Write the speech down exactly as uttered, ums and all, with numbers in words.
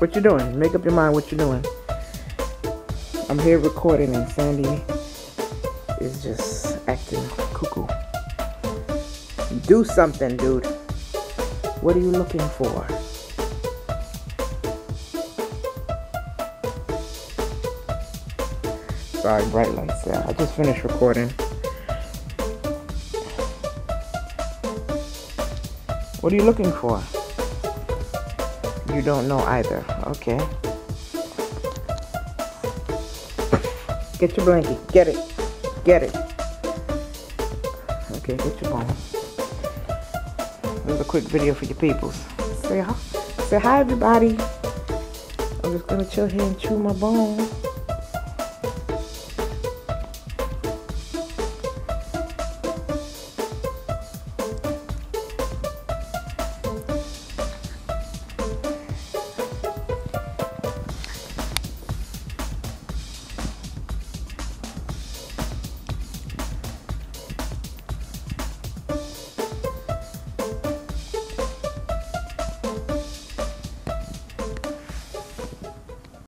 What you doing? Make up your mind what you're doing. I'm here recording and Sandy is just acting cuckoo. Do something, dude. What are you looking for? Sorry, bright lights. Yeah, I just finished recording. What are you looking for? You don't know either. Okay. Get your blanket. Get it. Get it. Okay, get your bone. This is a quick video for your peoples. Say hi. Say hi, everybody. I'm just gonna chill here and chew my bone.